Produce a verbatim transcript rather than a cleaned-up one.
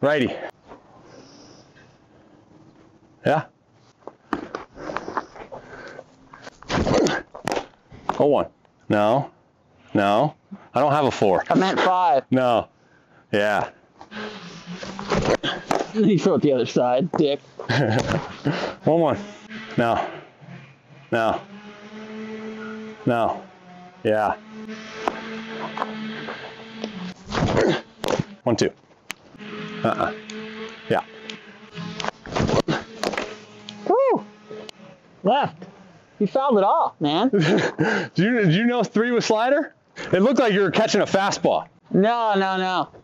Righty. Yeah. Hold one. No. No. I don't have a four. I meant five. No. Yeah. You throw it the other side, dick. One one. No. No. No. Yeah. One, two. Uh-uh. Yeah. Woo! Left. You fouled it off, man. do, you, do you know three was slider? It looked like you were catching a fastball. No, no, no.